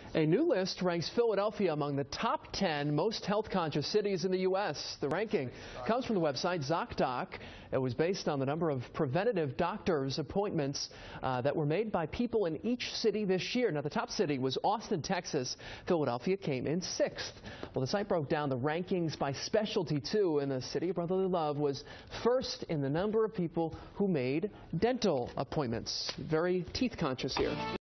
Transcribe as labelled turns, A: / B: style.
A: A new list ranks Philadelphia among the top 10 most health-conscious cities in the U.S. The ranking comes from the website ZocDoc's. It was based on the number of preventative doctor's appointments that were made by people in each city this year. Now, the top city was Austin, Texas. Philadelphia came in 6th. Well, the site broke down the rankings by specialty, too, and the city of brotherly love was first in the number of people who made dental appointments. Very teeth-conscious here.